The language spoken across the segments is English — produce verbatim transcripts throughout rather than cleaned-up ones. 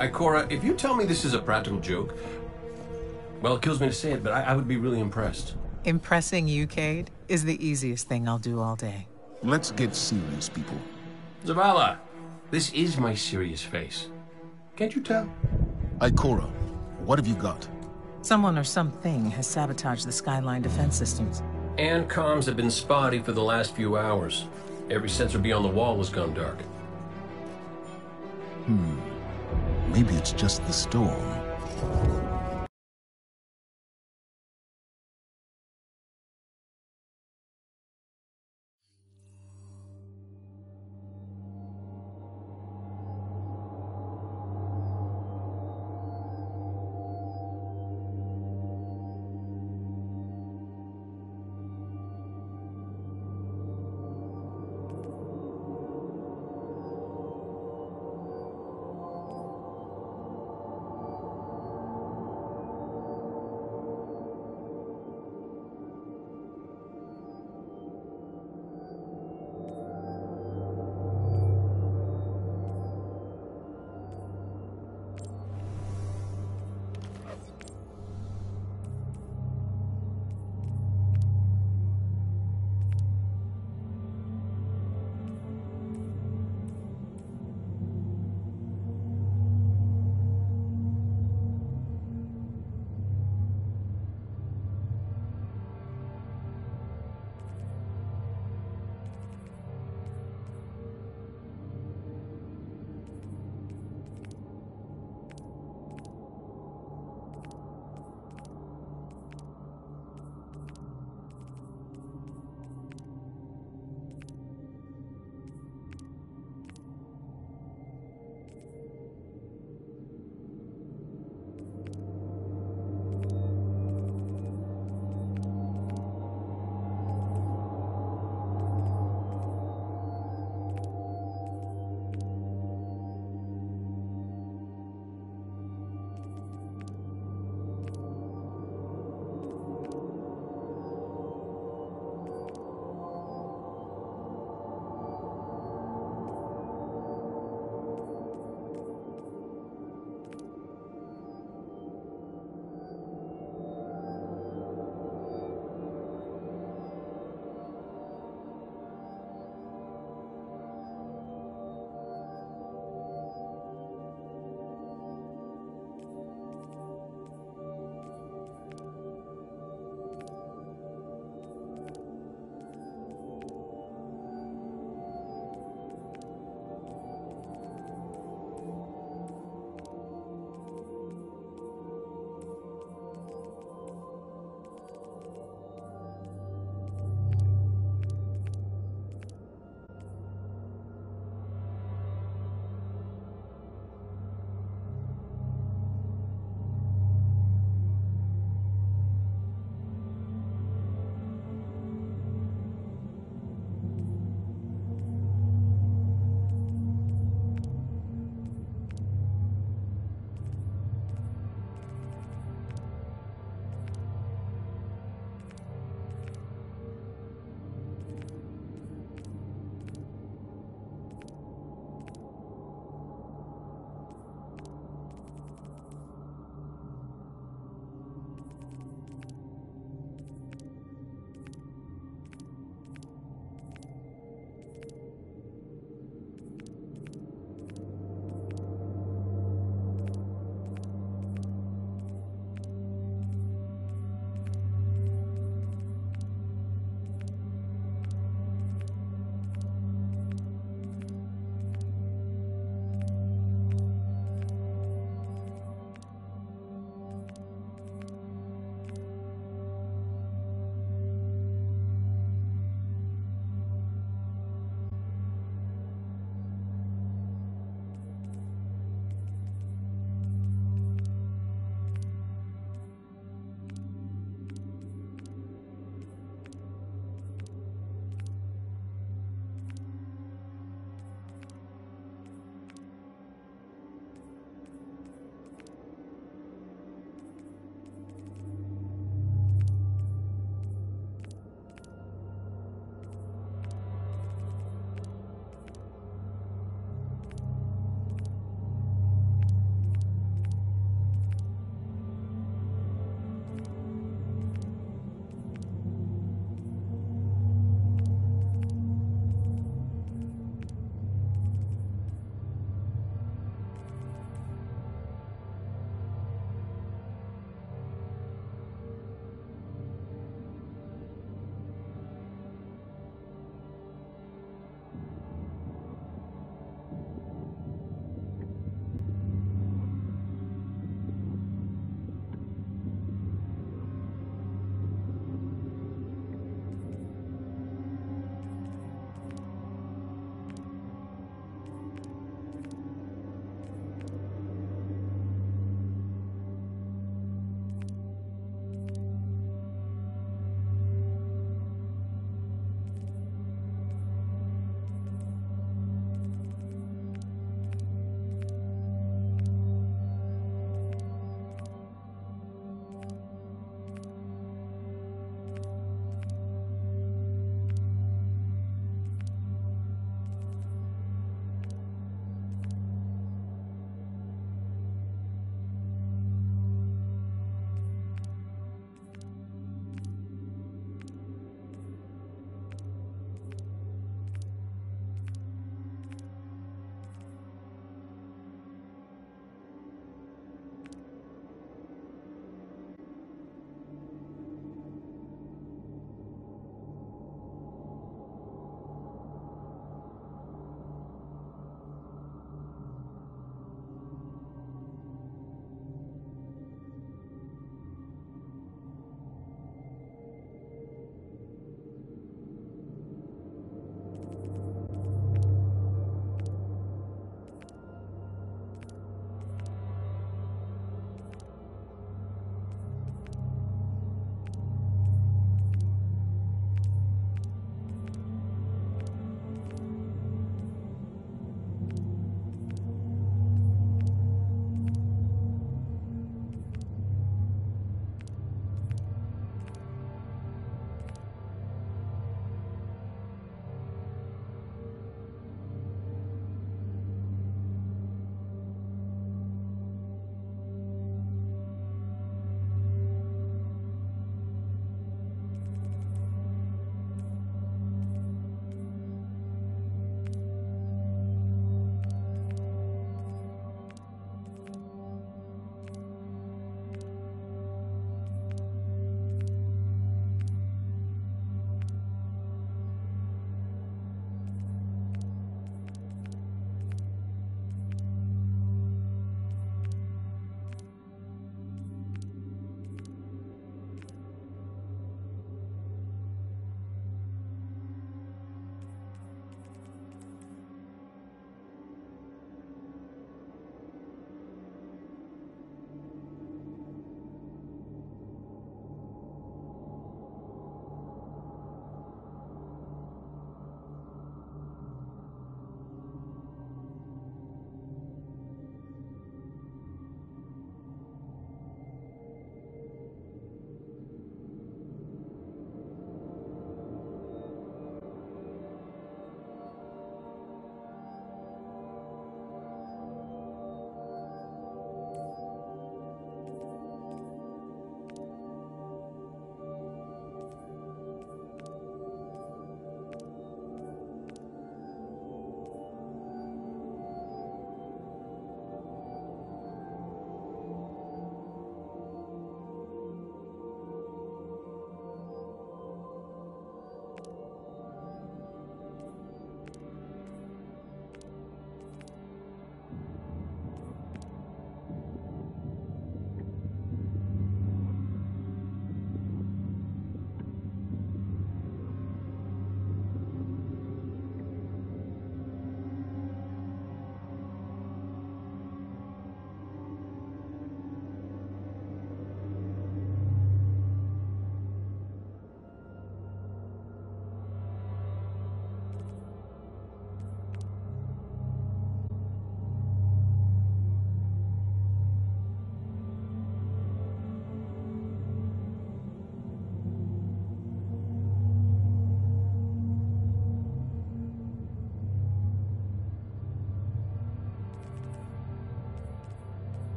Ikora, if you tell me this is a practical joke, well, it kills me to say it, but I, I would be really impressed. Impressing you, Cade, is the easiest thing I'll do all day. Let's get serious, people. Zavala, this is my serious face. Can't you tell? Ikora, what have you got? Someone or something has sabotaged the Skyline defense systems. And comms have been spotty for the last few hours. Every sensor beyond the wall has gone dark. Hmm. Maybe it's just the storm.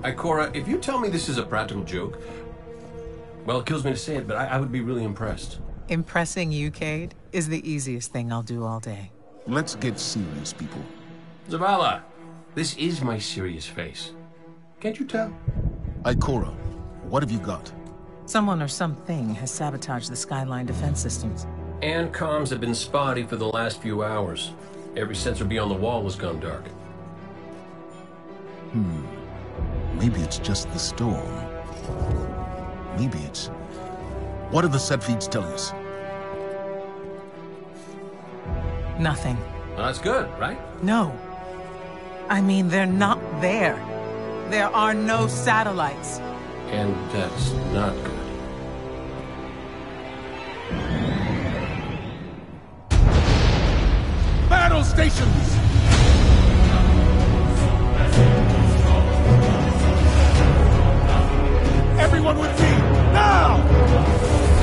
Ikora, if you tell me this is a practical joke, well, it kills me to say it, but I, I would be really impressed. Impressing you, Cade, is the easiest thing I'll do all day. Let's get serious, people. Zavala, this is my serious face. Can't you tell? Ikora, what have you got? Someone or something has sabotaged the Skyline defense systems. And comms have been spotty for the last few hours. Every sensor beyond the wall has gone dark. Hmm. Maybe it's just the storm. Maybe it's... What do the set feeds tell us? Nothing. Well, that's good, right? No. I mean, they're not there. There are no satellites. And that's not good. Battle stations! Everyone with me, now!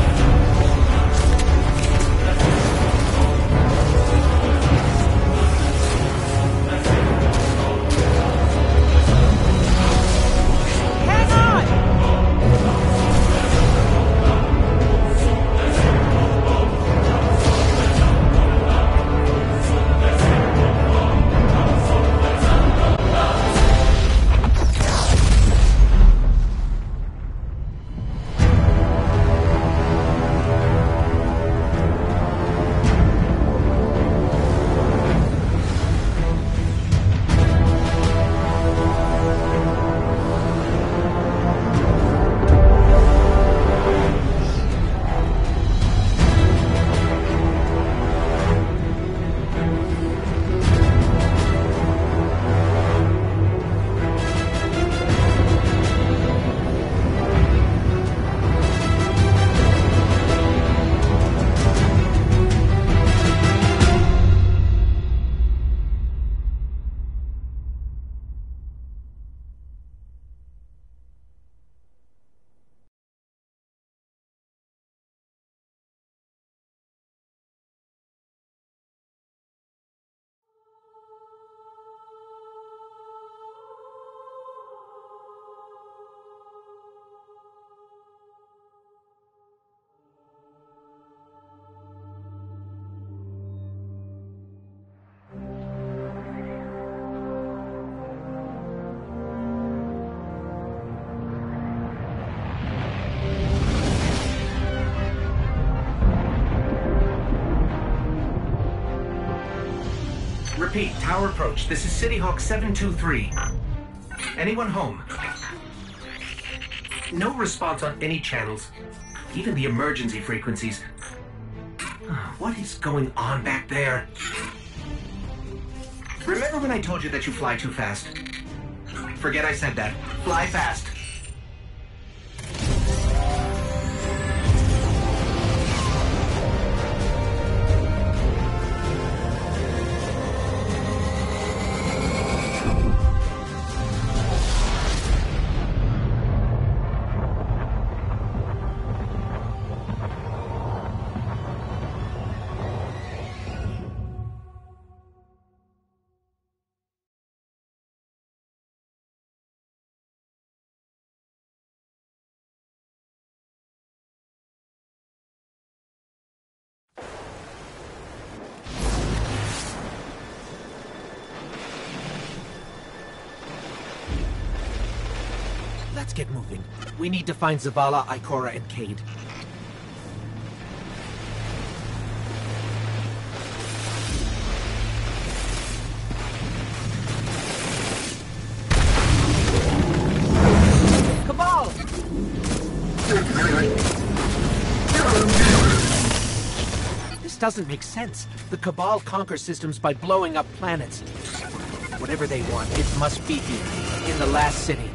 Repeat, tower approach. This is City Hawk seven two three. Anyone home? No response on any channels, even the emergency frequencies. What is going on back there? Remember when I told you that you fly too fast? Forget I said that. Fly fast. Let's get moving. We need to find Zavala, Ikora, and Cade. Cabal! This doesn't make sense. The Cabal conquer systems by blowing up planets. Whatever they want, it must be here, in the last city.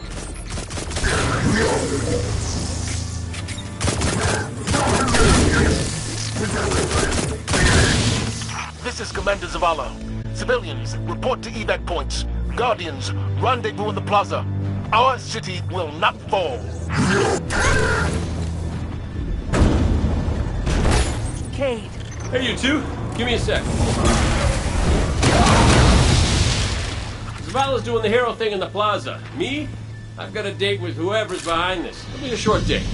This is Commander Zavala. Civilians, report to evac points. Guardians, rendezvous in the plaza. Our city will not fall. Cade! Hey, you two. Give me a sec. Zavala's doing the hero thing in the plaza. Me? I've got a date with whoever's behind this. It'll be a short date.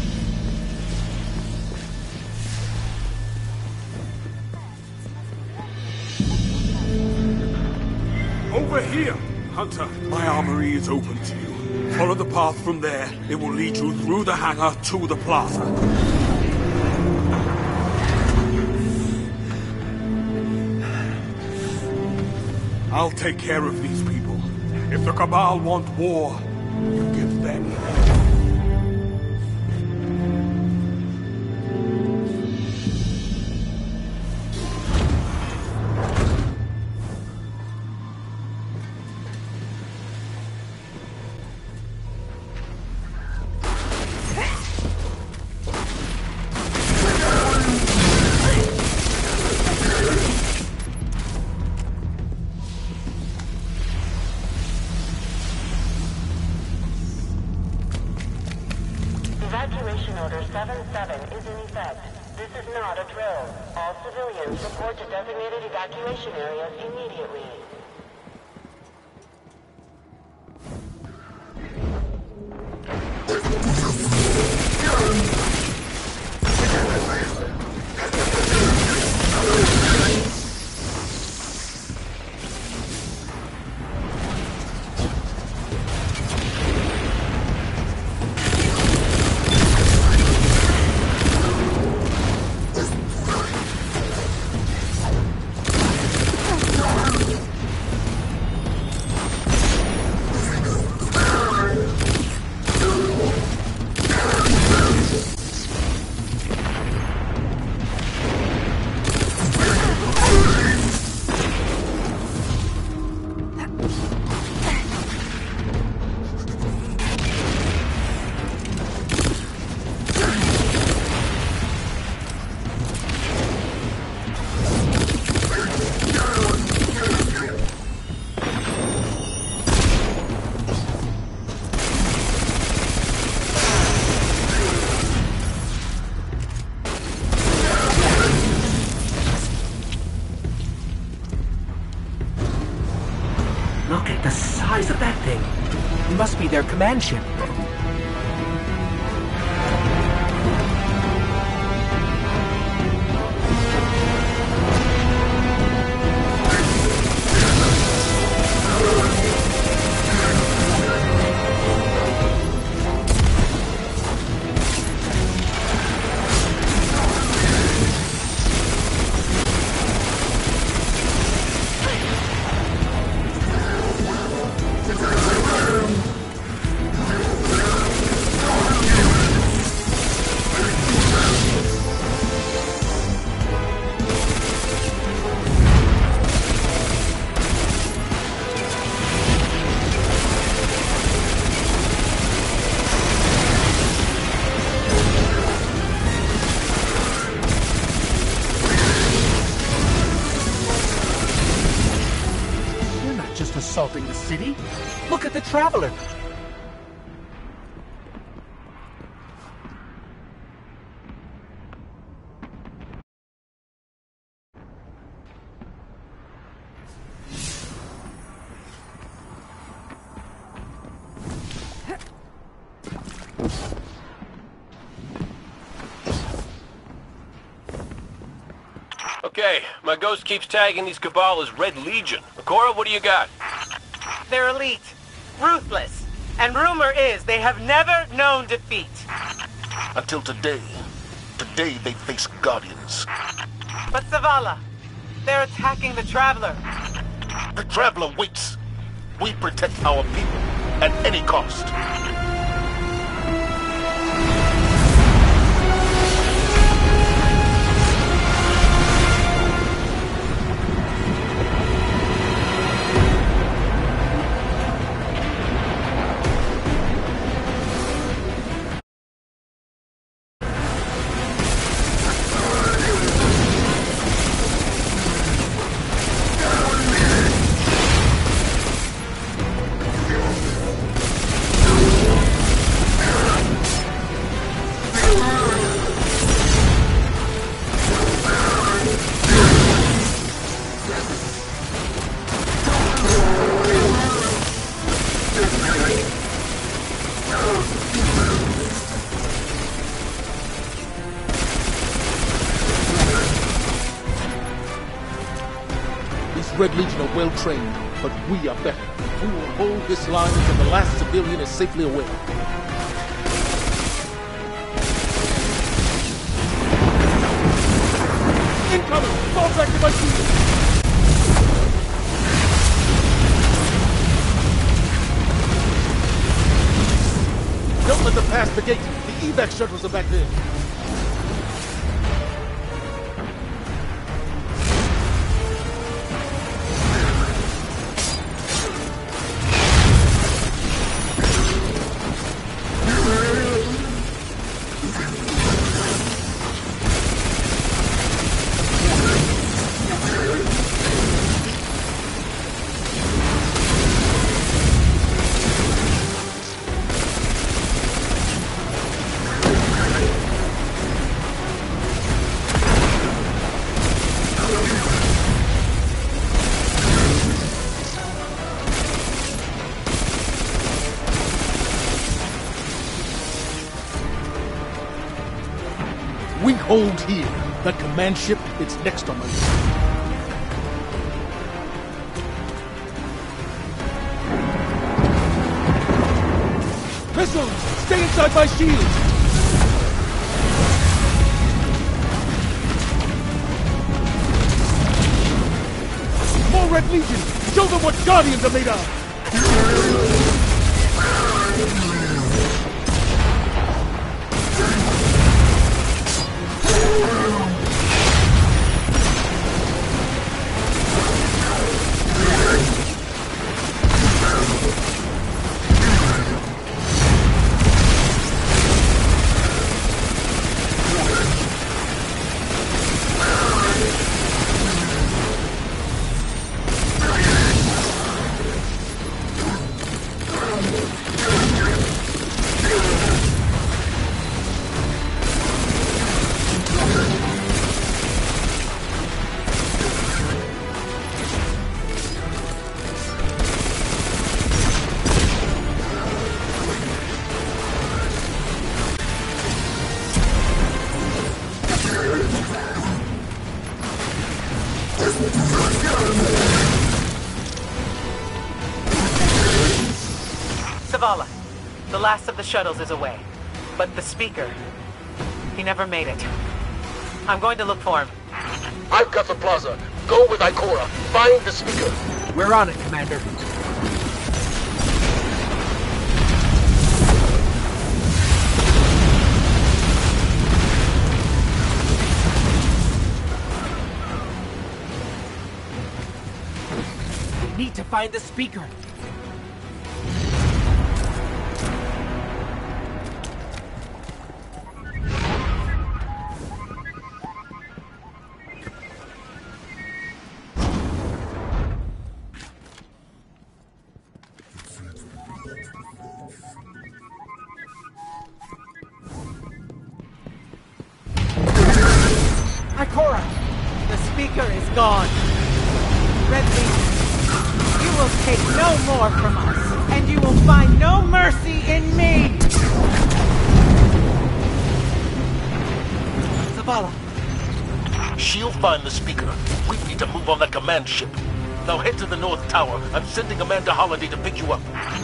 Over here, Hunter. My armory is open to you. Follow the path from there. It will lead you through the hangar to the plaza. I'll take care of these people. If the Cabal want war, you give them. Evacuation Order seven seven is in effect. This is not a drill. All civilians report to designated evacuation areas immediately. Look at the size of that thing. It must be their command ship. Assaulting the city? Look at the Traveler! Okay, my ghost keeps tagging these Cabal as Red Legion. Ikora, what do you got? They're elite, ruthless, and rumor is they have never known defeat. Until today. Today they face Guardians. But Zavala, they're attacking the Traveler. The Traveler waits. We protect our people at any cost. Red Legion are well trained, but we are better. We will hold this line until the last civilian is safely away. Incoming! Fall back to my shield! Don't let them pass the gate. The evac shuttles are back there. We hold here. That command ship, it's next on my list. Missiles! Stay inside my shield! More Red Legion! Show them what Guardians are made of! Zavala, the last of the shuttles is away. But the speaker, he never made it. I'm going to look for him. I've got the plaza. Go with Ikora. Find the speaker. We're on it, Commander. We need to find the speaker. Ikora! The speaker is gone. Red Legion, you will take no more from us, and you will find no mercy in me! Zavala. She'll find the speaker. We need to move on that command ship. Now head to the North Tower. I'm sending Amanda Holliday to pick you up.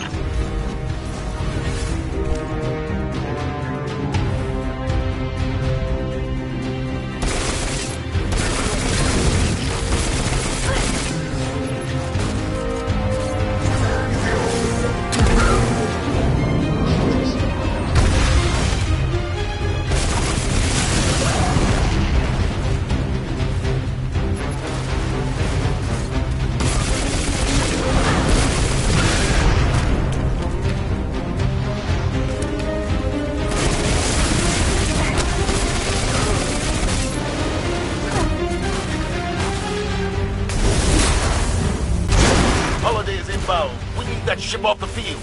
We need that ship off the field.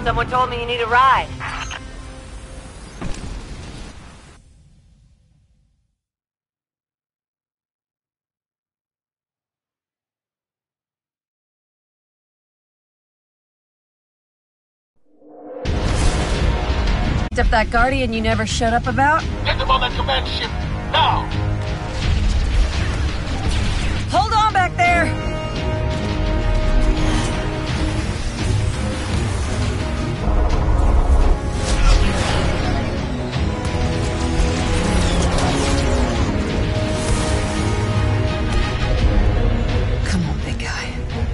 Someone told me you need a ride. Up that Guardian you never shut up about? Get them on that command ship, now! Hold on back there! Come on, big guy.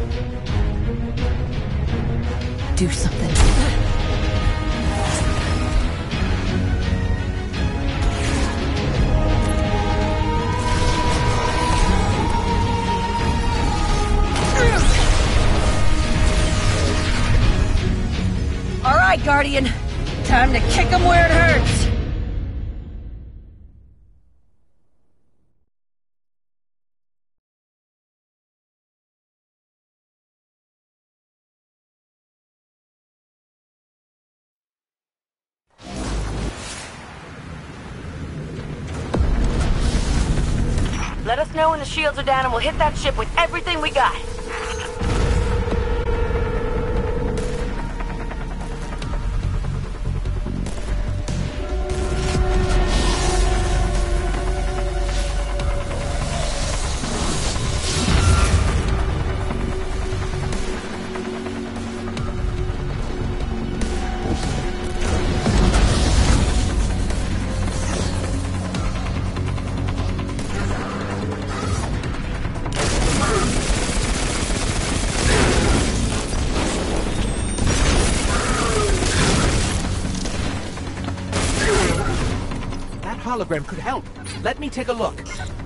Do something. All right, Guardian. Time to kick him where it hurts. Let us know when the shields are down and we'll hit that ship with everything we got. Hologram could help. Let me take a look.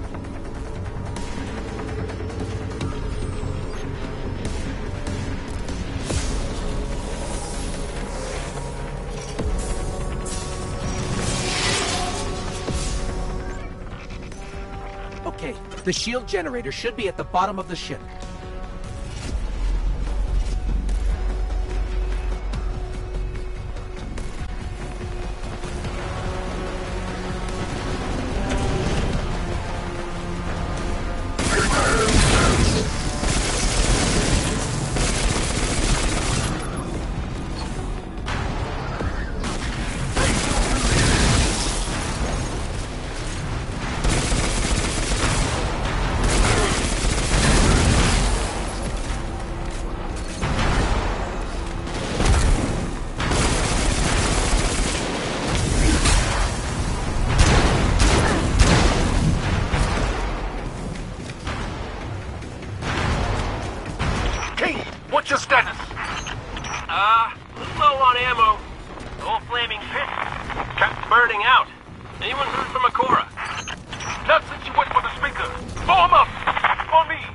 Okay, the shield generator should be at the bottom of the ship. What's your status? Uh, low on ammo. Old flaming fist. Kept burning out. Anyone heard from Ikora? Not since you went for the speaker. Blow him up! On me!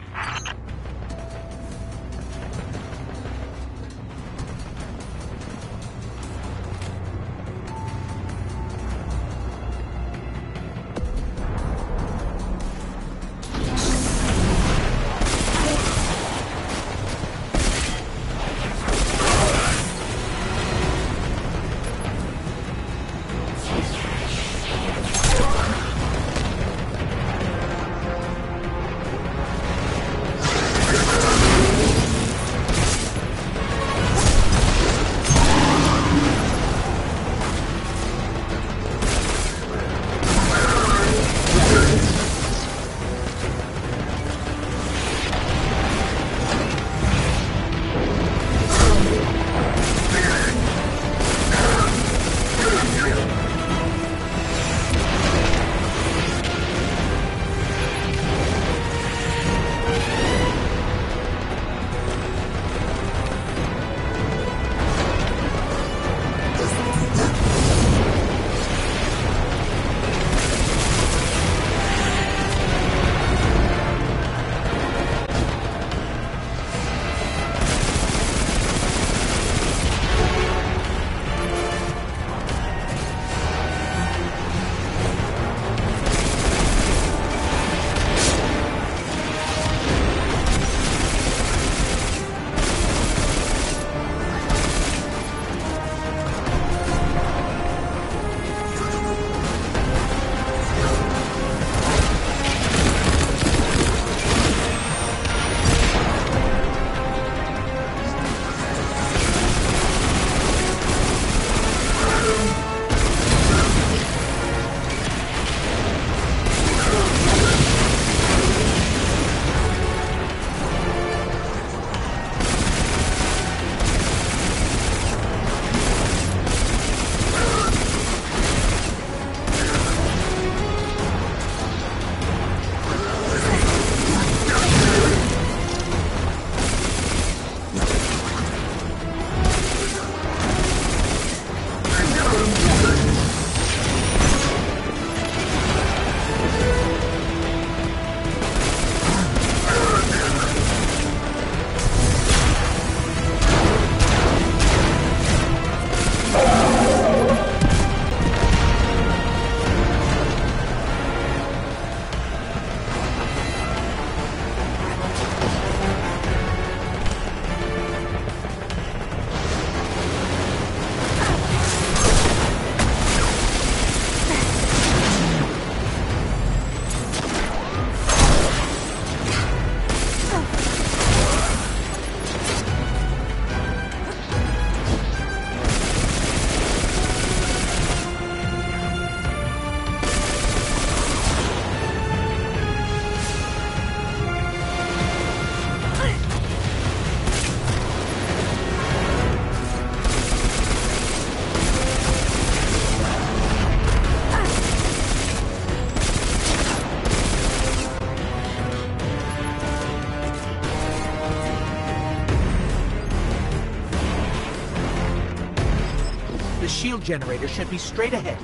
shield generator should be straight ahead.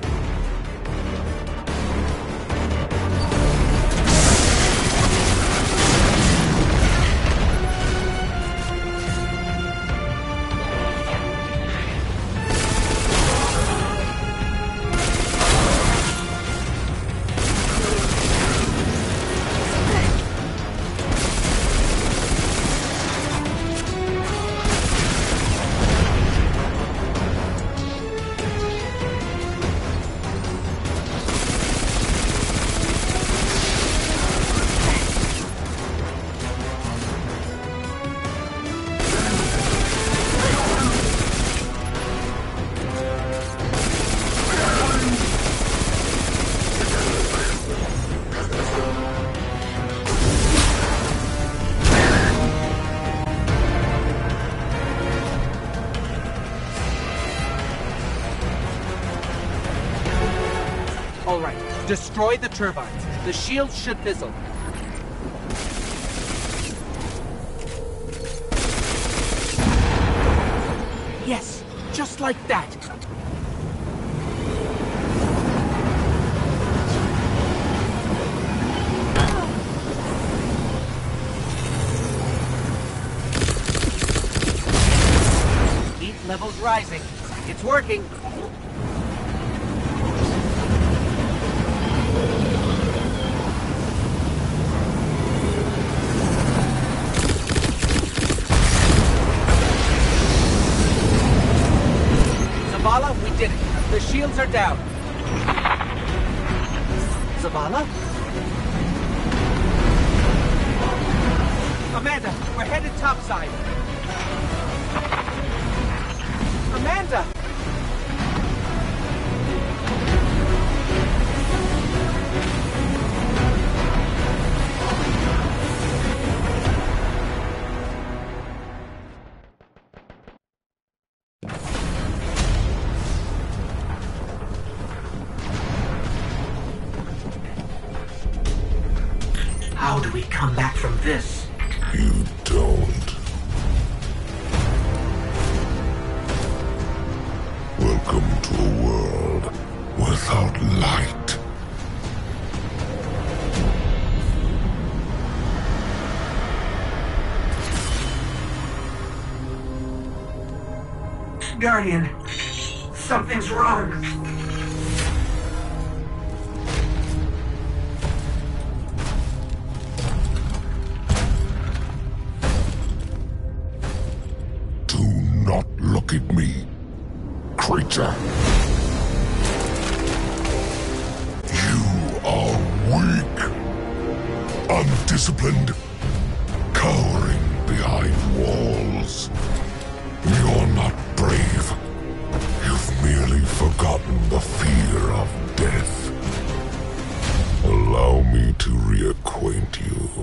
All right, destroy the turbines. The shields should fizzle. Yes, just like that. Heat levels rising. It's working. Zavala, we did it. The shields are down. Zavala? Amanda, we're headed topside. Amanda! How do we come back from this? You don't. Welcome to a world without light. Guardian, something's wrong. Do not look at me, creature. You are weak, undisciplined, cowering behind walls. You're not brave. You've merely forgotten the fear of death. Allow me to reacquaint you.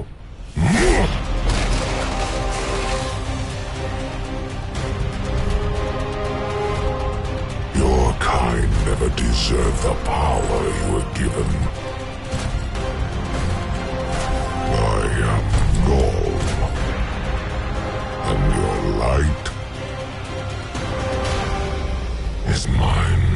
Your kind never deserved the power you were given. I am Nuln, and your light is mine.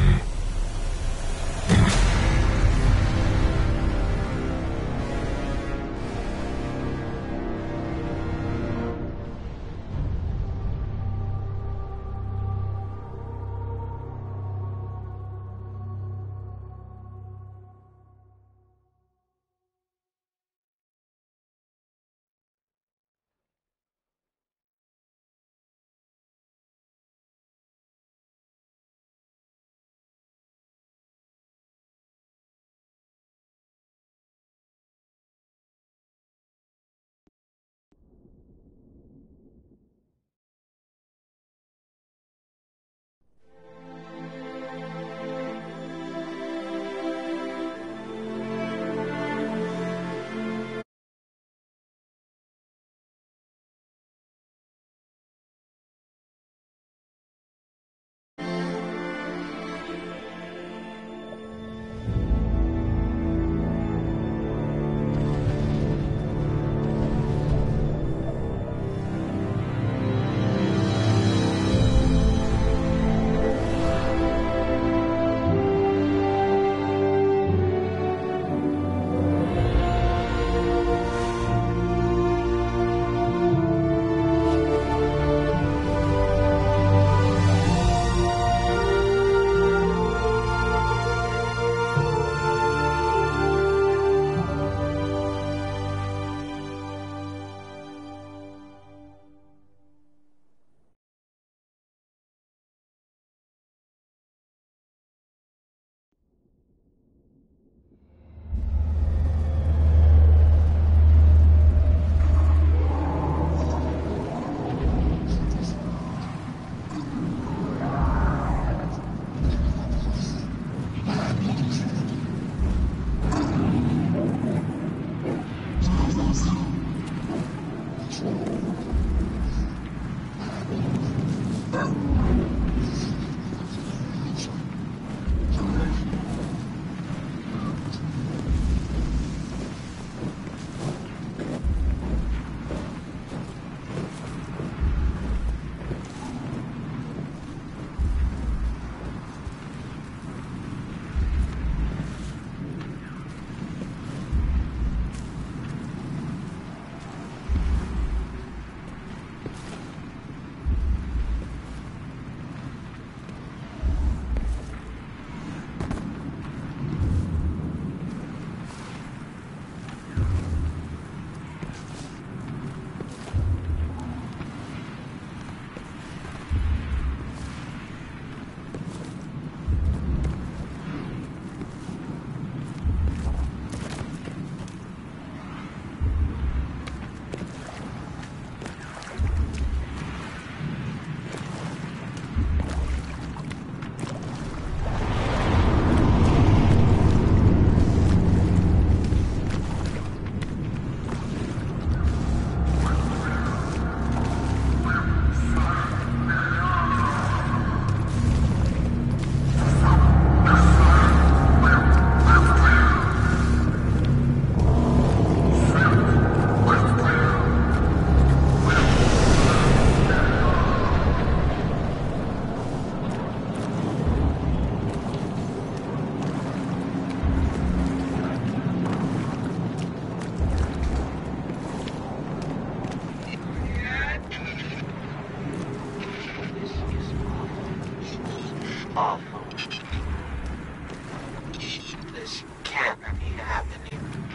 awful. This can't be happening.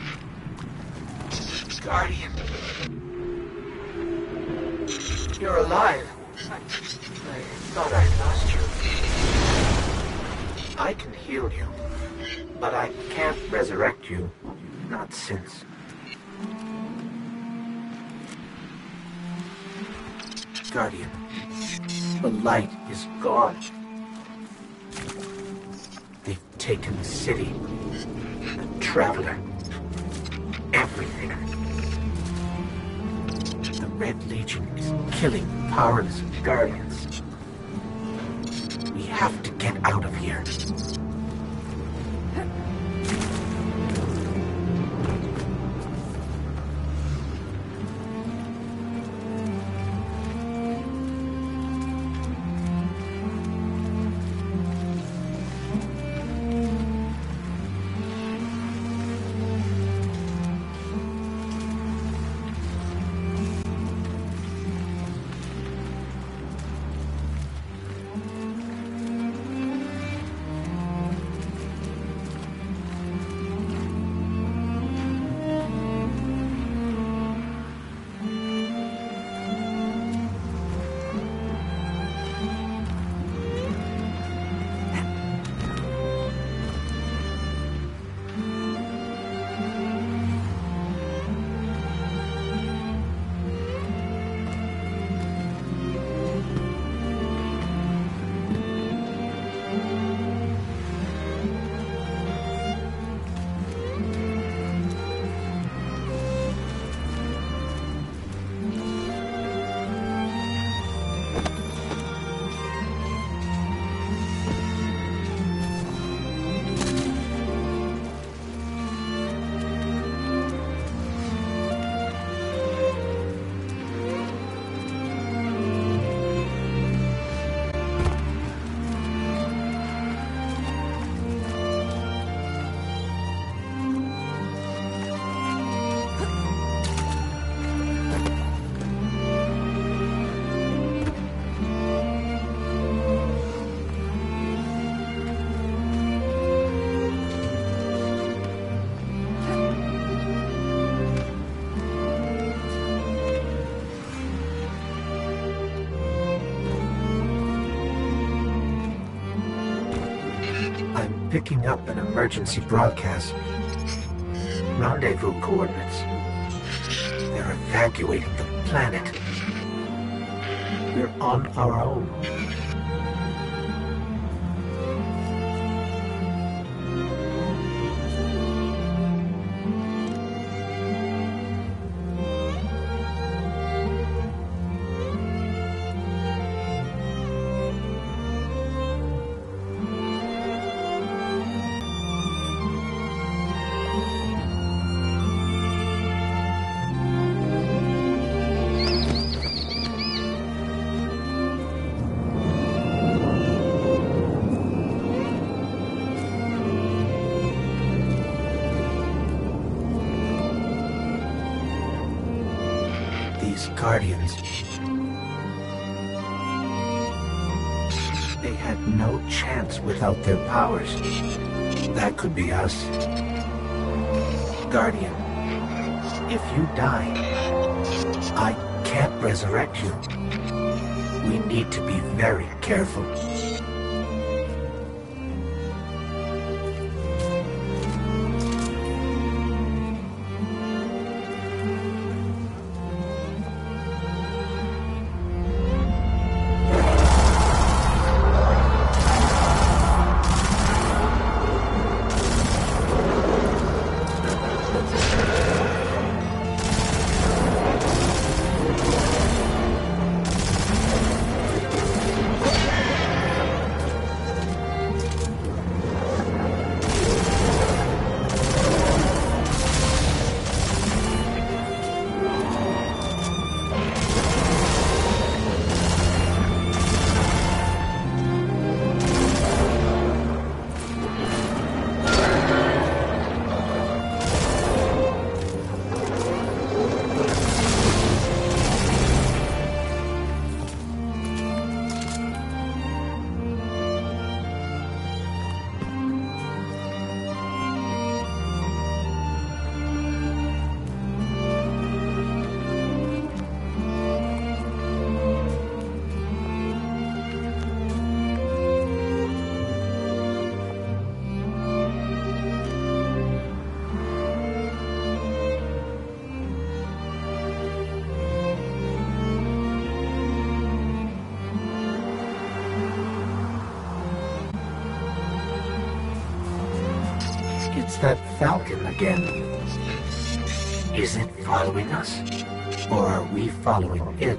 Guardian. You're alive. I, I thought I lost you. I can heal you, but I can't resurrect you. Not since. Guardian, the light is gone. They've taken the city, the Traveler, everything. The Red Legion is killing powerless Guardians. We have to get out of here. Picking up an emergency broadcast. Rendezvous coordinates. They're evacuating the planet. We're on our own. Guardians. They had no chance without their powers. That could be us. Guardian, if you die, I can't resurrect you. We need to be very careful. It's that Falcon again. Is it following us? Or are we following it?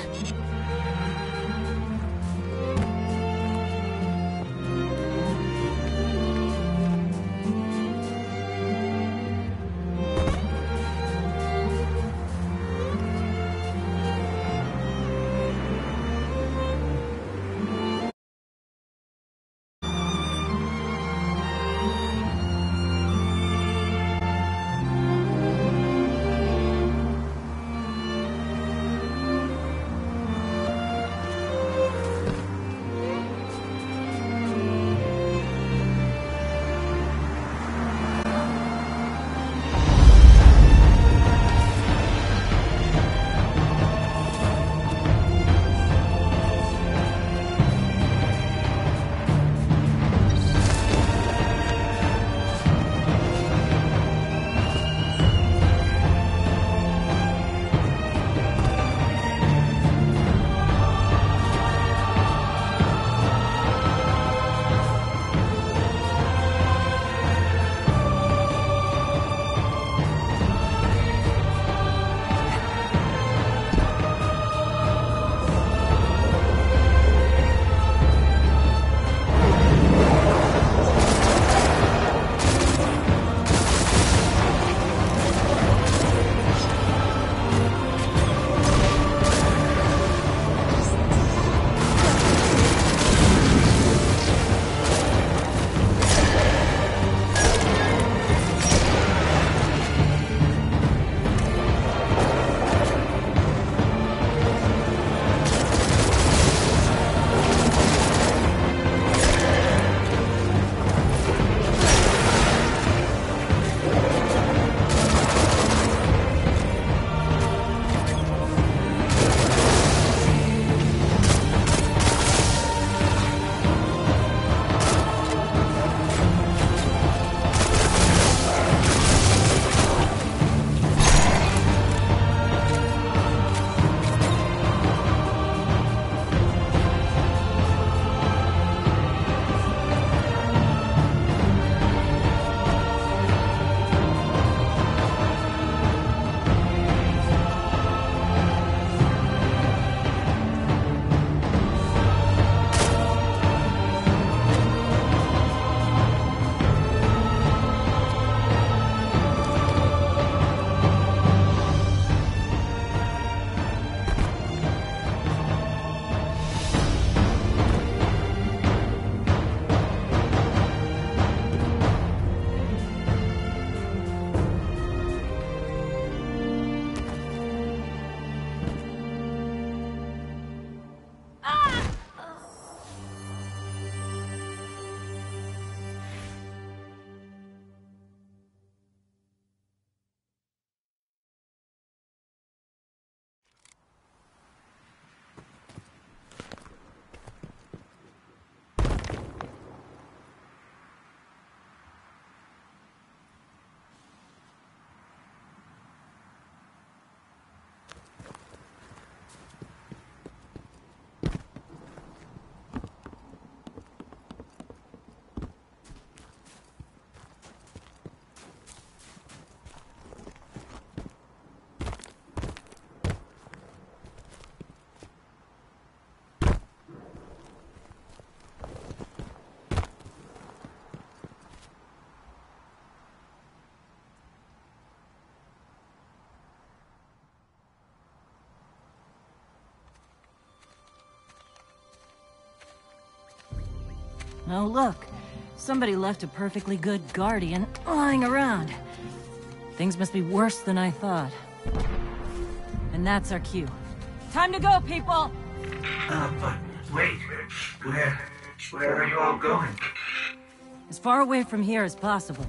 Oh, look. Somebody left a perfectly good Guardian lying around. Things must be worse than I thought. And that's our cue. Time to go, people! Uh, but wait. Where... where are you all going? As far away from here as possible.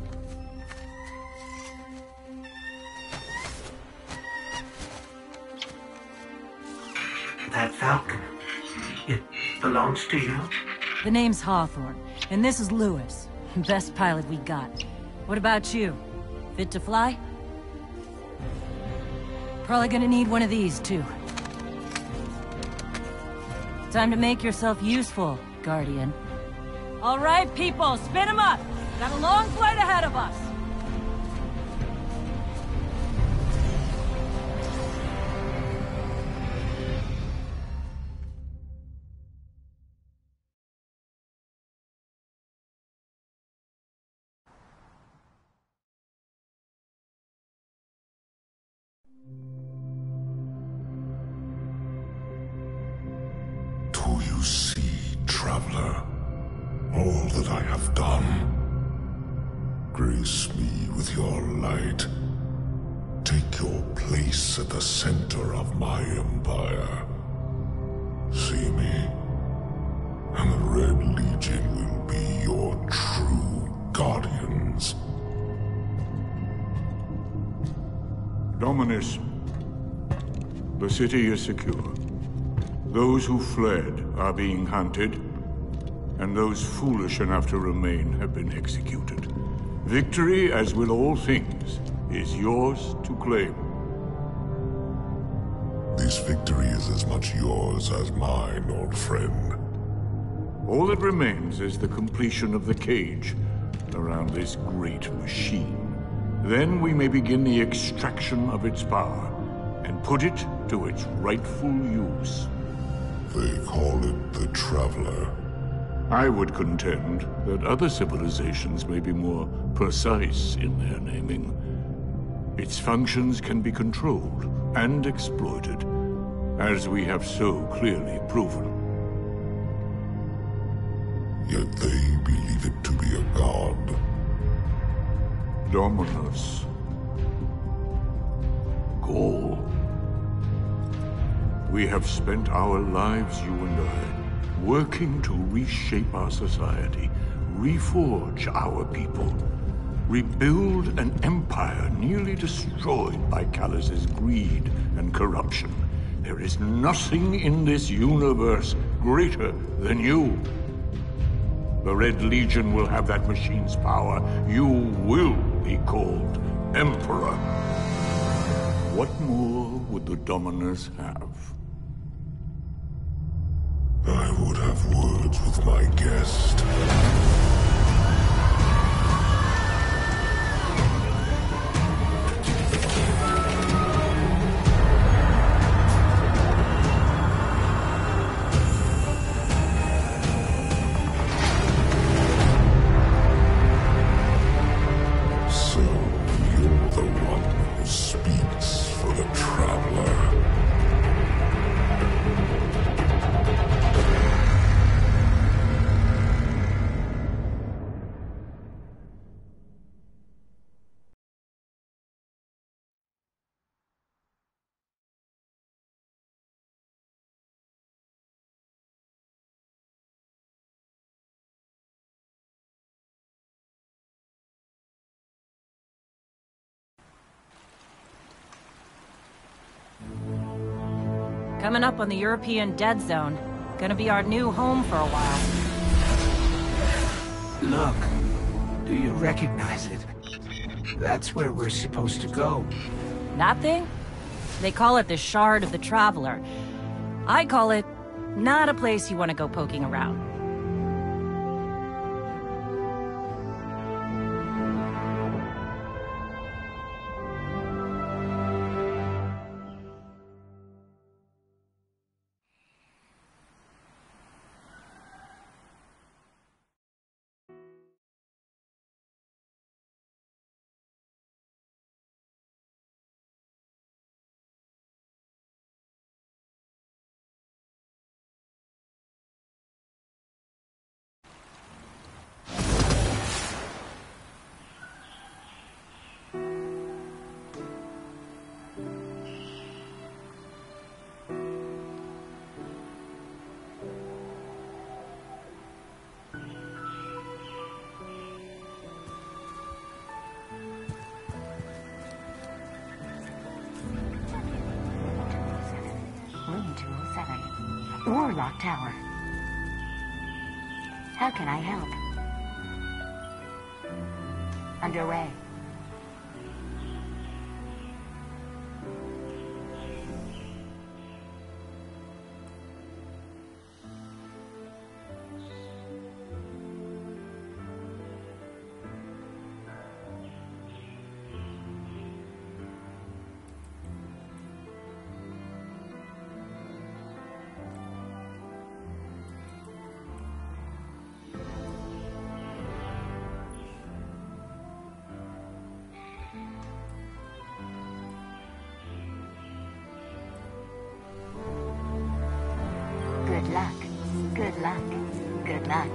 That Falcon, it belongs to you? The name's Hawthorne, and this is Lewis. Best pilot we got. What about you? Fit to fly? Probably gonna need one of these, too. Time to make yourself useful, Guardian. All right, people, spin 'em up! Got a long flight ahead of us! Do you see, traveler, all that I have done? Grace me with your light. Take your place at the center of my empire. See me, and the Red Legion will be your true guardians. Dominus, the city is secure. Those who fled are being hunted, and those foolish enough to remain have been executed. Victory, as with all things, is yours to claim. This victory is as much yours as mine, old friend. All that remains is the completion of the cage around this great machine. Then we may begin the extraction of its power and put it to its rightful use. They call it the Traveler. I would contend that other civilizations may be more precise in their naming. Its functions can be controlled and exploited, as we have so clearly proven. Yet they believe it to be a god. Dominus. Gaul. We have spent our lives, you and I, working to reshape our society, reforge our people, rebuild an empire nearly destroyed by Callus's greed and corruption. There is nothing in this universe greater than you. The Red Legion will have that machine's power. You will be called Emperor. What more would the Dominus have? I would have words with my guest. So, you're the one who speaks for the Traveler. Coming up on the European Dead Zone. Gonna be our new home for a while. Look, do you recognize it? That's where we're supposed to go. That thing? They call it the Shard of the Traveler. I call it not a place you want to go poking around. Gridlock Tower. How can I help? Underway. Good luck. Good luck. Good luck.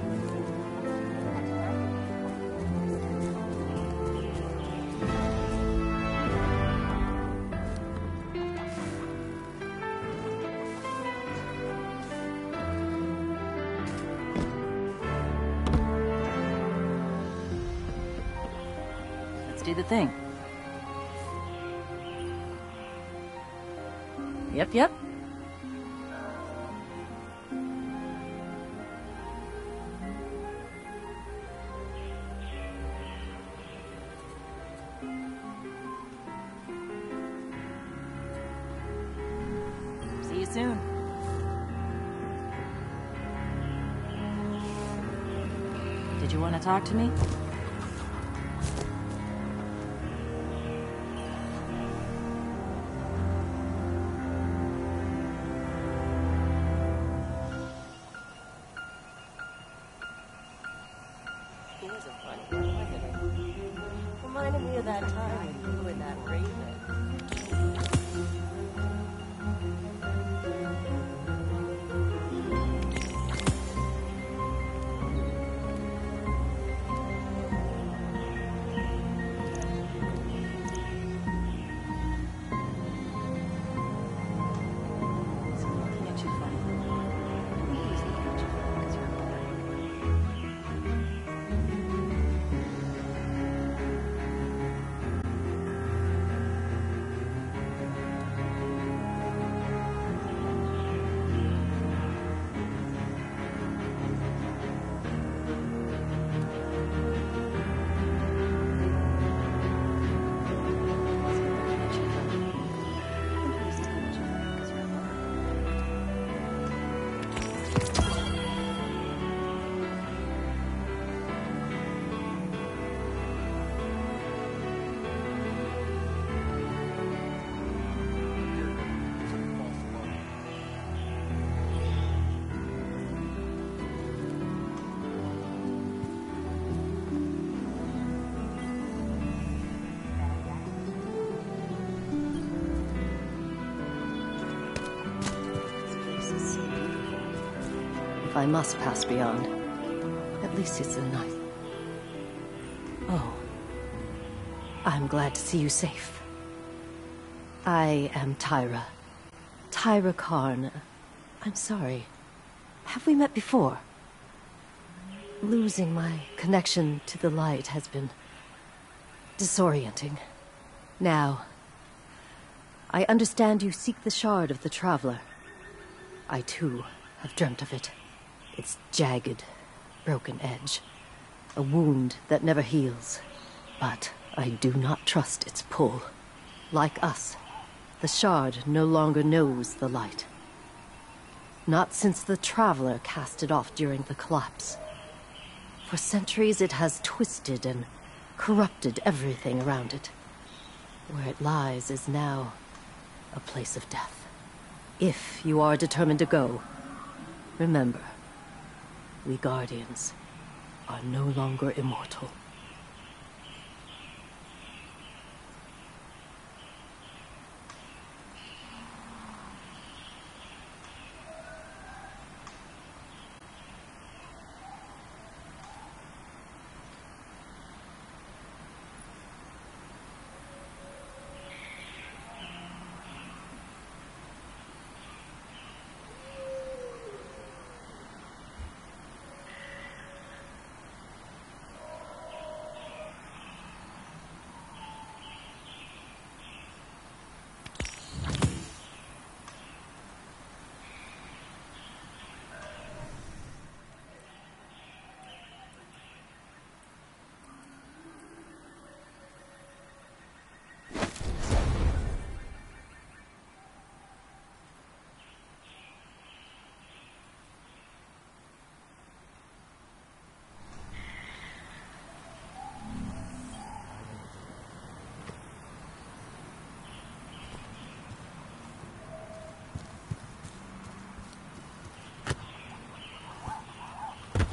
Let's do the thing. Yep, yep. See you soon. Did you want to talk to me? It was a funny one, wasn't it? Reminded me of that time when you were in that raven. Looking at you funny. Please look at you because you're boring. Looking at you funny. Please look at you funny because you're boring. This place is so beautiful. If I must pass beyond, at least it's a nice. Oh. I'm glad to see you safe. I am Tyra. Tyra Karn. I'm sorry. Have we met before? Losing my connection to the light has been disorienting. Now, I understand you seek the shard of the Traveler. I too have dreamt of it. Its jagged, broken edge. A wound that never heals. But I do not trust its pull. Like us, the shard no longer knows the light. Not since the Traveler cast it off during the collapse. For centuries it has twisted and corrupted everything around it. Where it lies is now a place of death. If you are determined to go, remember, we Guardians are no longer immortal.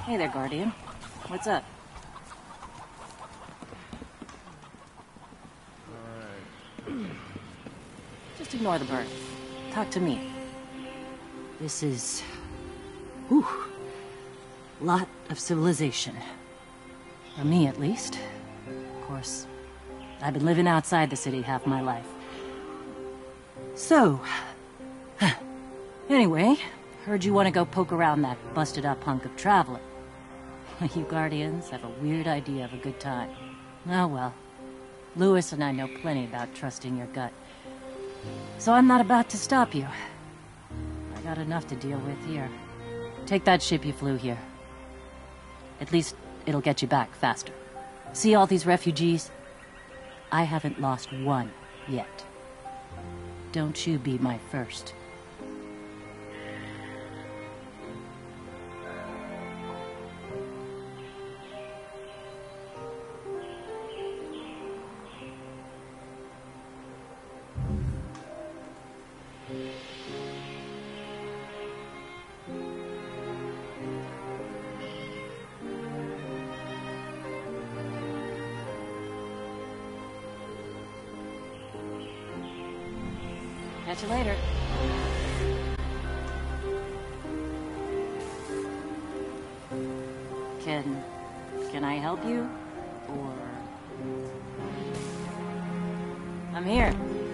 Hey there, Guardian. What's up? Just ignore the bird. Talk to me. This is... whew. Lot of civilization. For me, at least. Of course, I've been living outside the city half my life. So... anyway, heard you want to go poke around that busted-up hunk of Traveler. You Guardians have a weird idea of a good time. Oh well. Lewis and I know plenty about trusting your gut. So I'm not about to stop you. I got enough to deal with here. Take that ship you flew here. At least, it'll get you back faster. See all these refugees? I haven't lost one yet. Don't you be my first. Catch you later. Can... can I help you? Or... I'm here.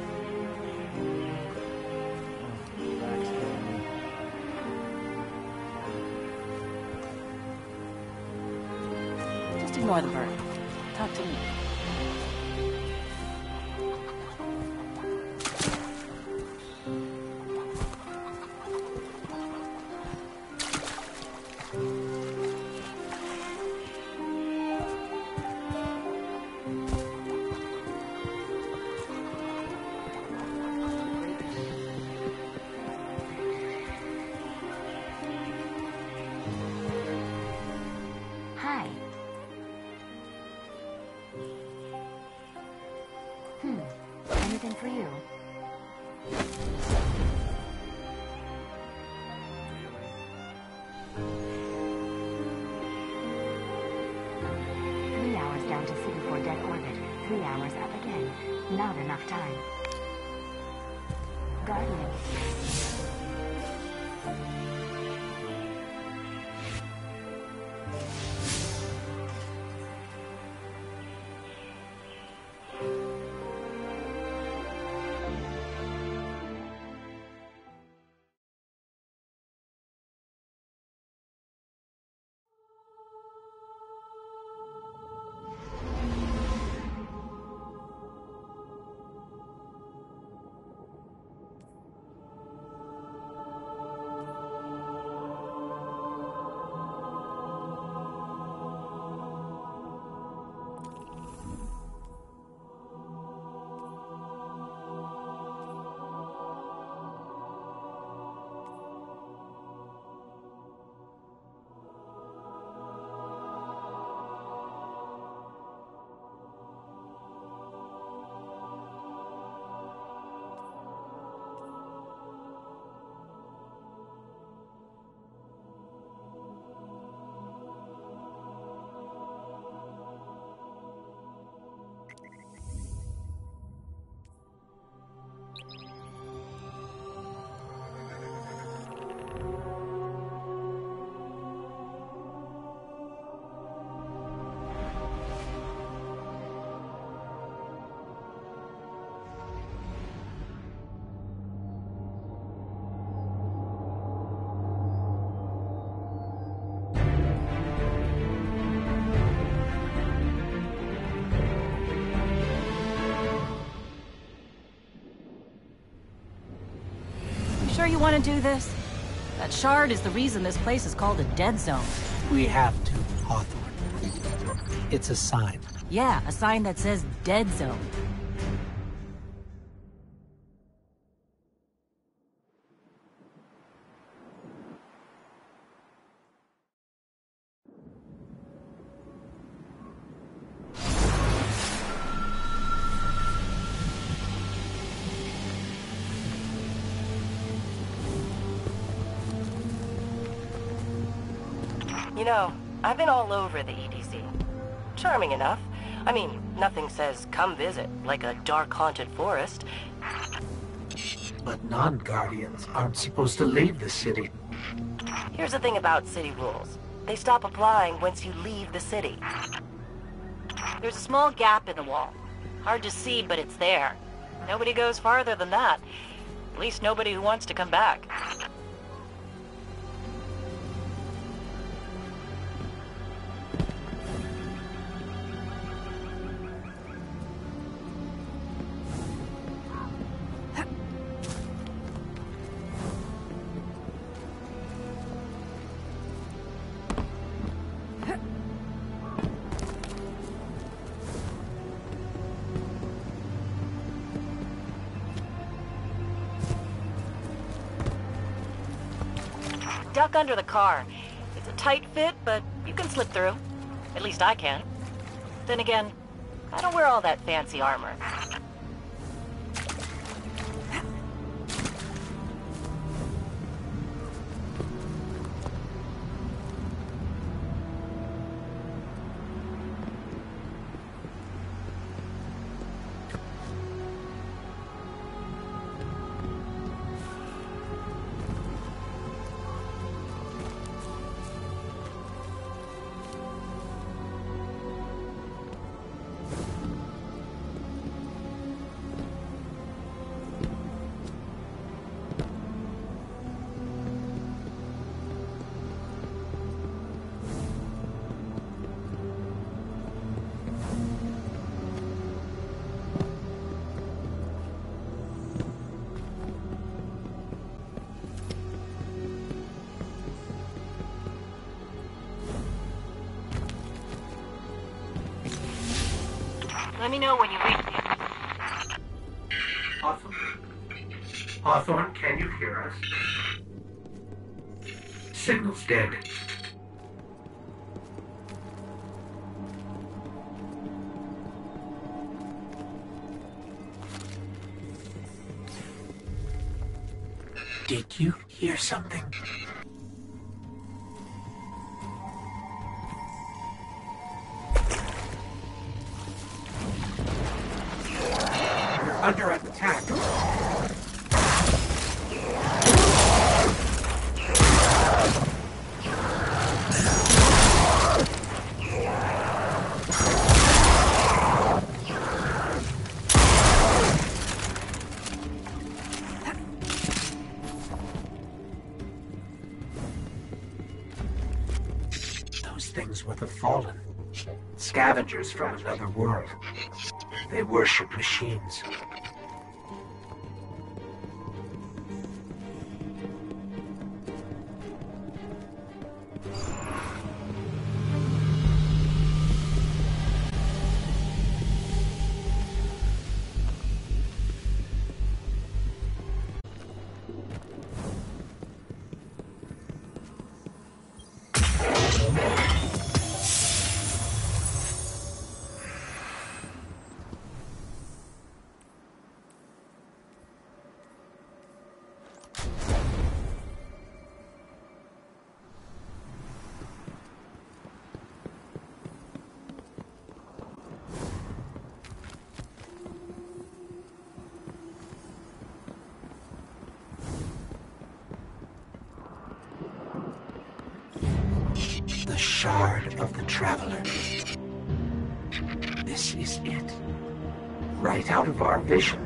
Just ignore the bird. Talk to me. For you. Three hours down to City for dead orbit. Three hours up again. Not enough time. Guardian. Sure you want to do this? That shard is the reason this place is called a dead zone. We have to, Hawthorne. It's a sign. Yeah, a sign that says dead zone. You know, I've been all over the E D C. Charming enough. I mean, nothing says come visit, like a dark haunted forest. But non-Guardians aren't supposed to leave the city. Here's the thing about city rules. They stop applying once you leave the city. There's a small gap in the wall. Hard to see, but it's there. Nobody goes farther than that. At least nobody who wants to come back. Duck under the car. It's a tight fit, but you can slip through. At least I can. Then again, I don't wear all that fancy armor. Let me know when you reach me. Hawthorne? Hawthorne, can you hear us? Signal's dead. Did you hear something? Under attack. Those things were the Fallen. Scavengers from another world. They worship machines. The Shard of the Traveler. This is it. Right out of our vision.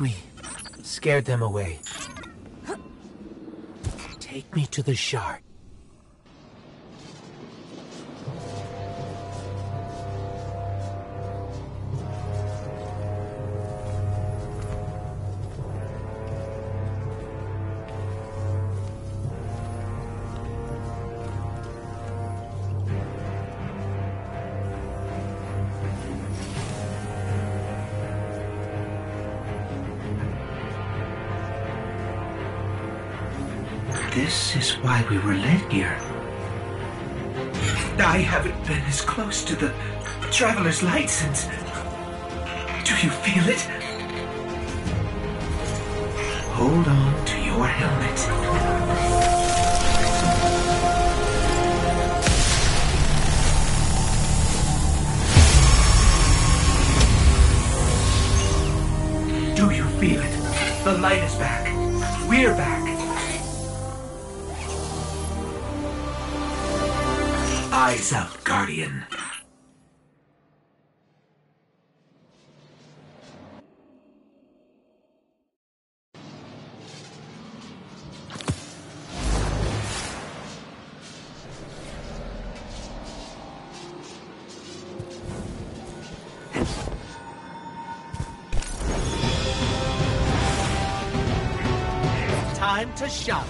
we scared them away. Take me to the shard. This is why we were led here. I haven't been as close to the Traveler's Light since... Do you feel it? Hold on to your helmet. Do you feel it? The light is back. We're back. Eyes out, Guardian. Time to shop.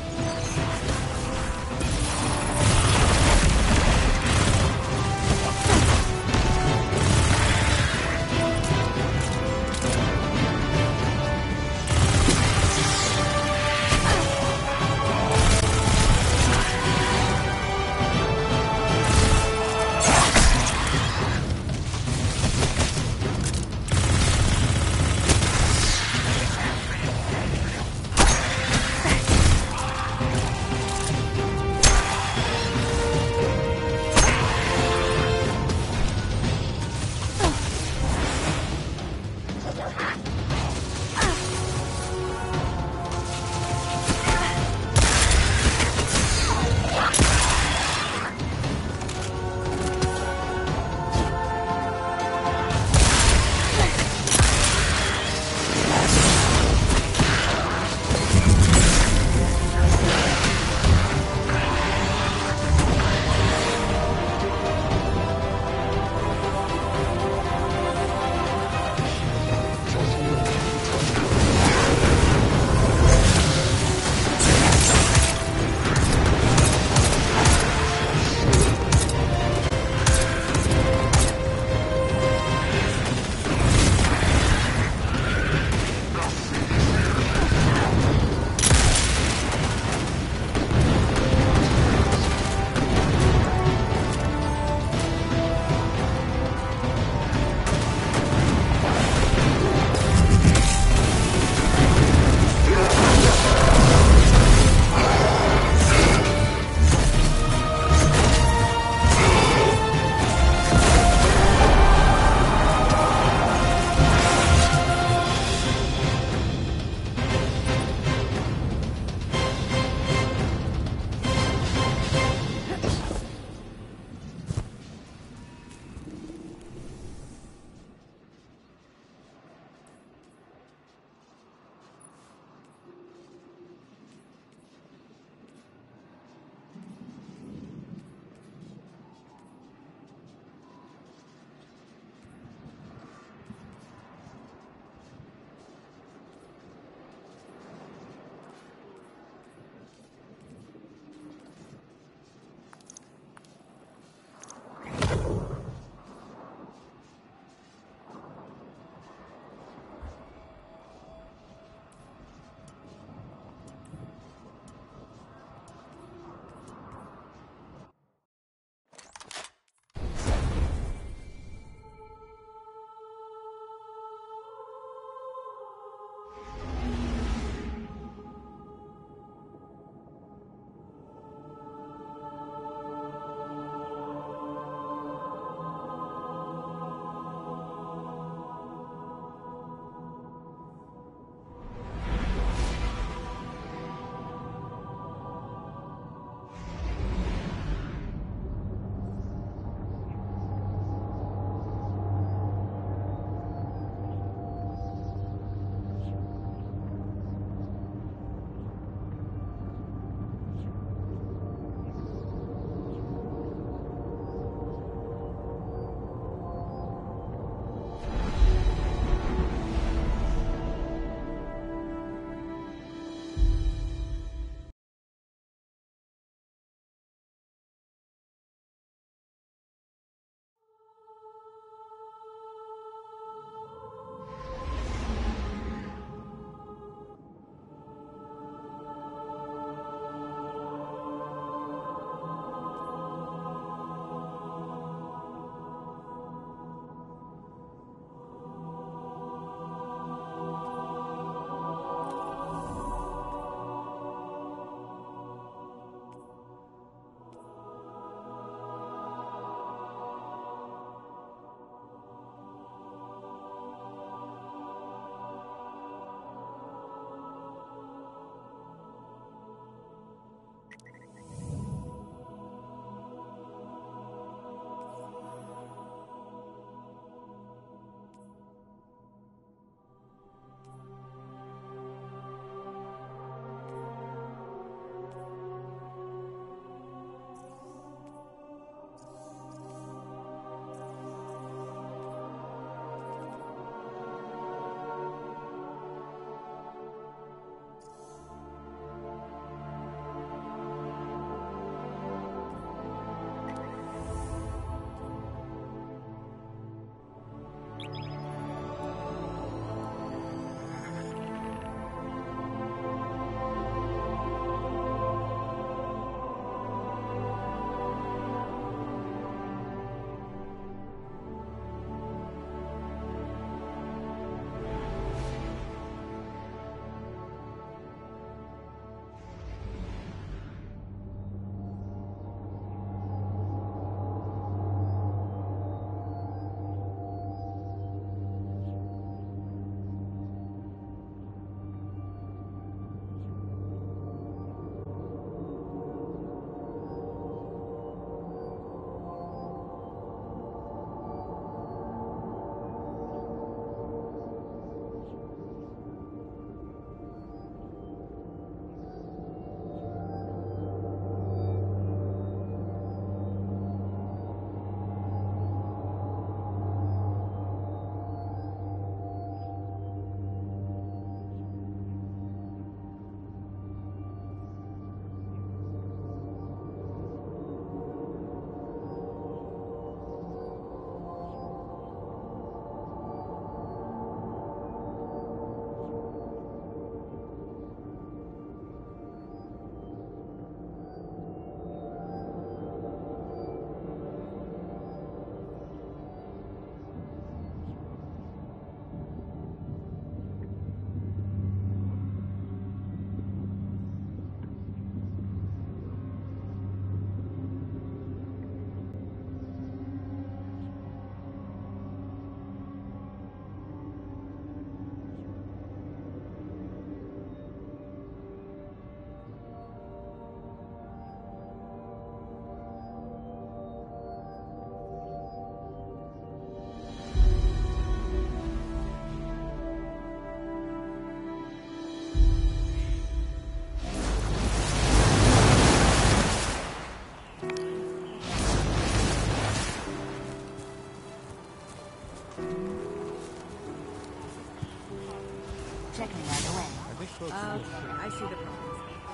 Okay, I see the problem.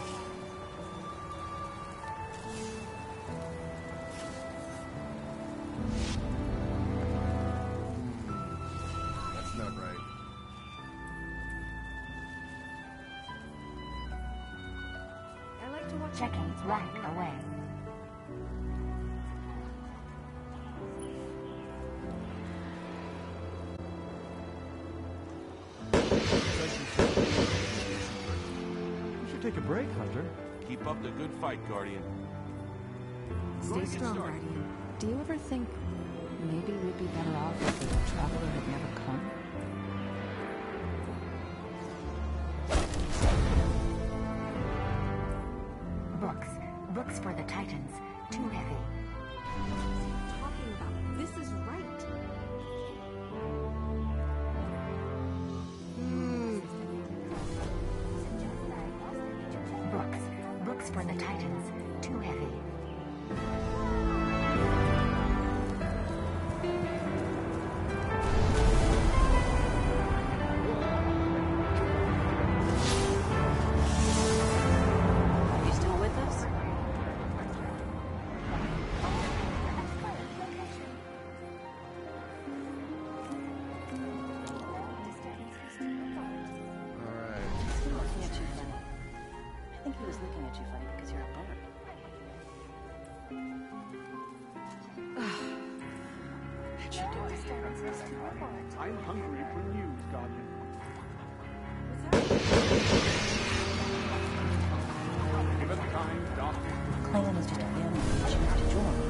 That's not right. I like to watch. Checking right away. You should take a break, Hunter. Keep up the good fight, Guardian. Stay strong, Guardian. Do you ever think maybe we'd be better off if the Traveler had never come? Books. Books for the Titans. Too heavy. Talking about this is right. Books. Books for the Titans. Too heavy. Are you still with us? He's still looking at you funny. I think he was looking at you funny because you're a bird. How'd you do it? I'm hungry for news, Guardian. Give us time, Doctor. Clan is just a family that you have to join.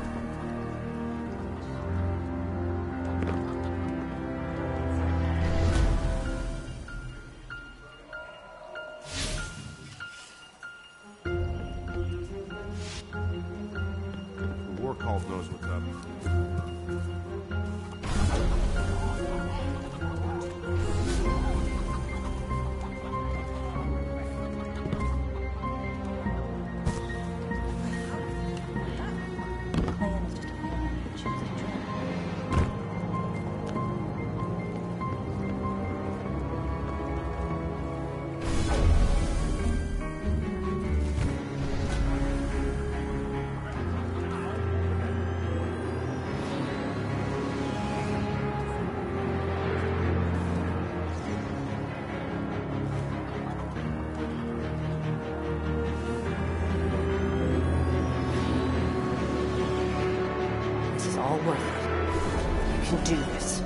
The war cult knows what's up. Clan is just a family that you choose to join. This is all worth it. You can do this.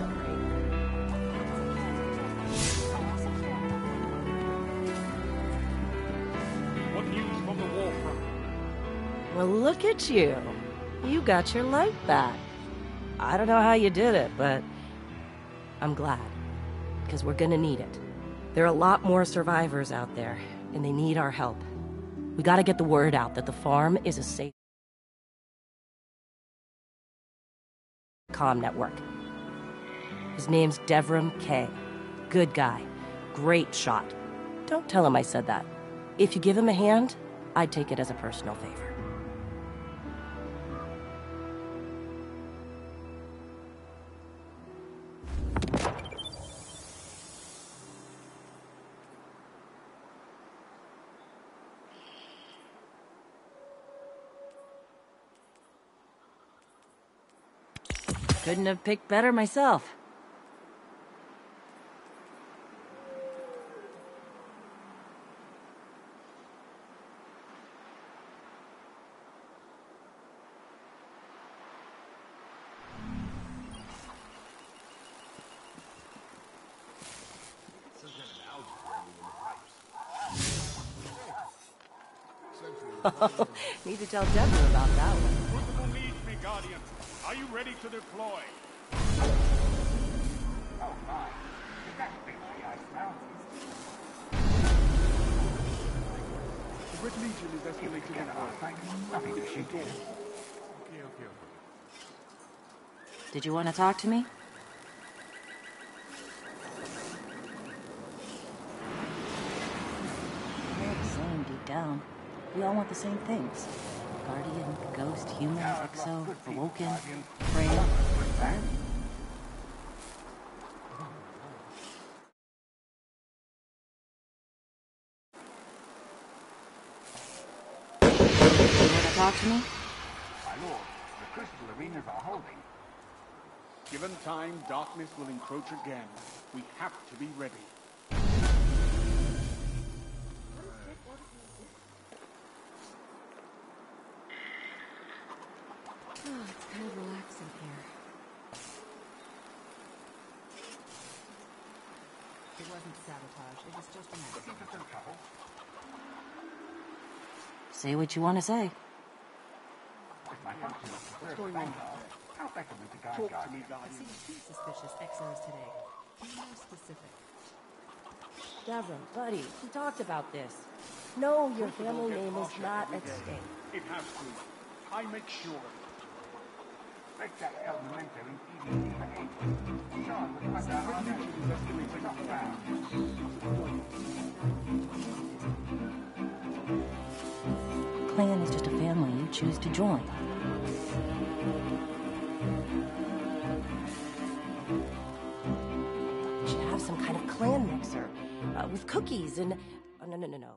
What news from the war front? Well, look at you. You got your light back. I don't know how you did it, but I'm glad. Because we're gonna need it. There are a lot more survivors out there, and they need our help. We gotta get the word out that the farm is a safe comm network. His name's Devram Kay. Good guy. Great shot. Don't tell him I said that. If you give him a hand, I'd take it as a personal favor. Couldn't have picked better myself. Need to tell Deborah about that one. Who needs me, Guardian? Are you ready to deploy? Oh my, is that victory I smell? The Red Legion is estimated in Nothing to shoot at. Okay, okay, okay. Did you want to talk to me? We're the same deep down. We all want the same things. Guardian, Ghost, Human, Exo, Awoken, Freya. talk to me? My lord, the crystal arenas are holding. Given time, darkness will encroach again. We have to be ready. Oh, it's kind of relaxing here. It wasn't sabotage, it was just an accident. Say what you want to say. What's going on? Talk to me, I've Guardian. seen two suspicious X Os today. Be more specific. Devlin, buddy, we talked about this. No, your family name is not at stake. It has to. I make sure of it. Make that El Momento in E D for eight. Sean will cut down our name. We're not found. Clan is just a family you choose to join. We should have some kind of clan mixer uh, with cookies and. Oh, no, no, no, no.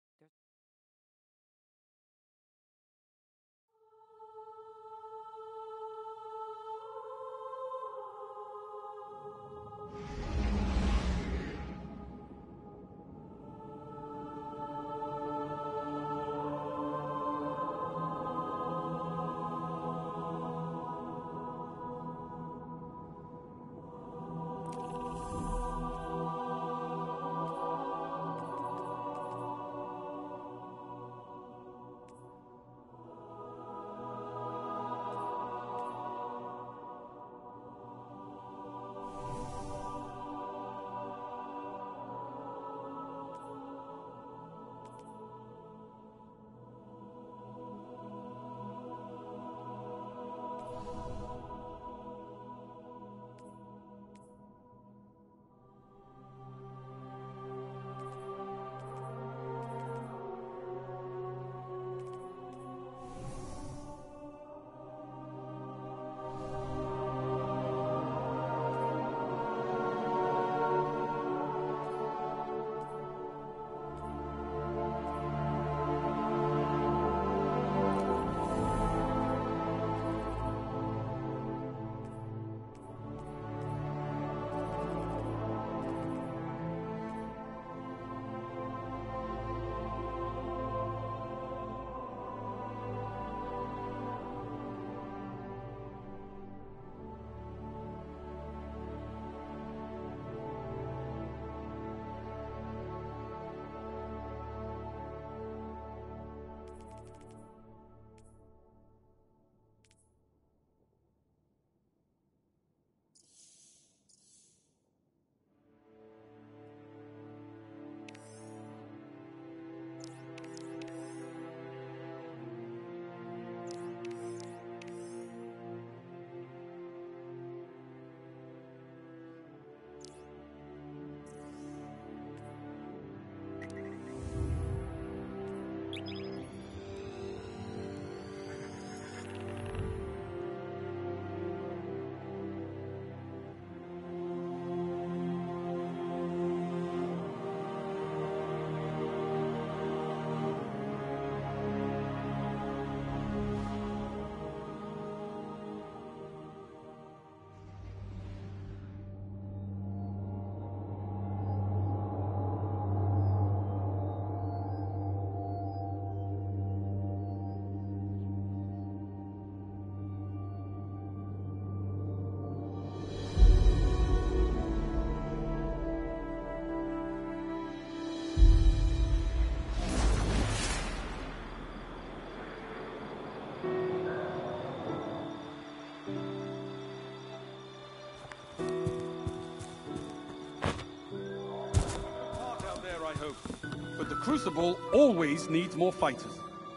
But the Crucible always needs more fighters.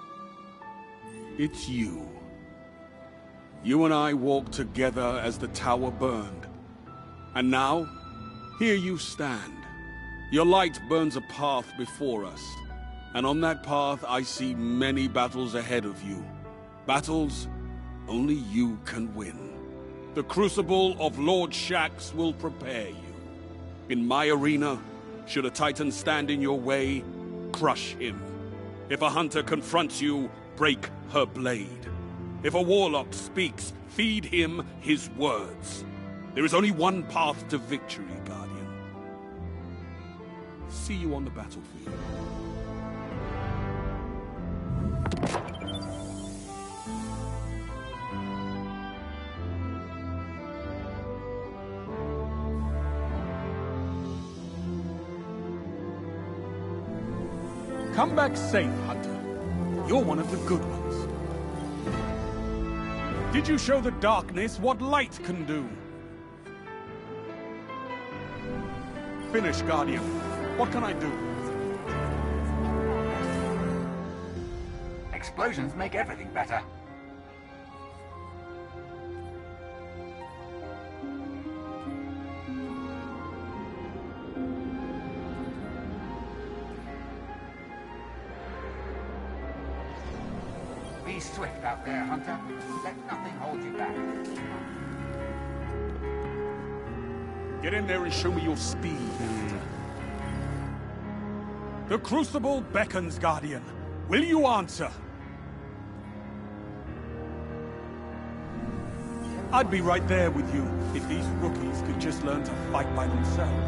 It's you. You and I walked together as the tower burned. And now, here you stand. Your light burns a path before us. And on that path, I see many battles ahead of you. Battles only you can win. The Crucible of Lord Shaxx will prepare you. In my arena, should a Titan stand in your way, crush him. If a hunter confronts you, break her blade. If a warlock speaks, feed him his words. There is only one path to victory, Guardian. See you on the battlefield. Come back safe, Hunter. You're one of the good ones. Did you show the darkness what light can do? Finish, Guardian. What can I do? Explosions make everything better. Be swift out there, Hunter. Let nothing hold you back. Get in there and show me your speed. The Crucible beckons, Guardian. Will you answer? I'd be right there with you if these rookies could just learn to fight by themselves.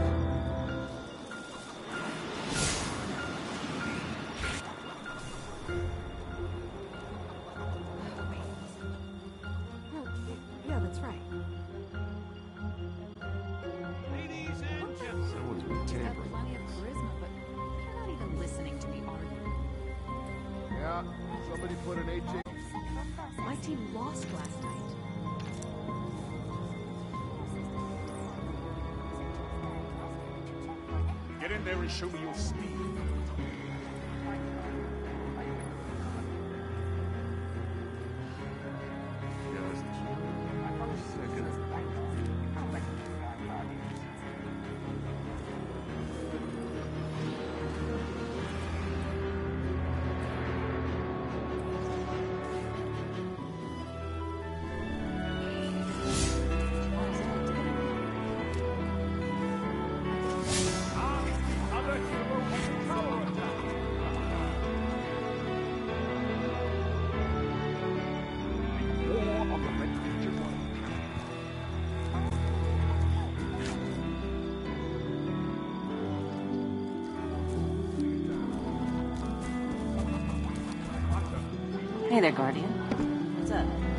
Yeah, that's right. Ladies and gentlemen. Someone's been tampering. Plenty of charisma, but you're not even listening to me, are you? Yeah, somebody put an H A. My team lost last night. Get in there and show me your speed. Hey there, Guardian. What's up?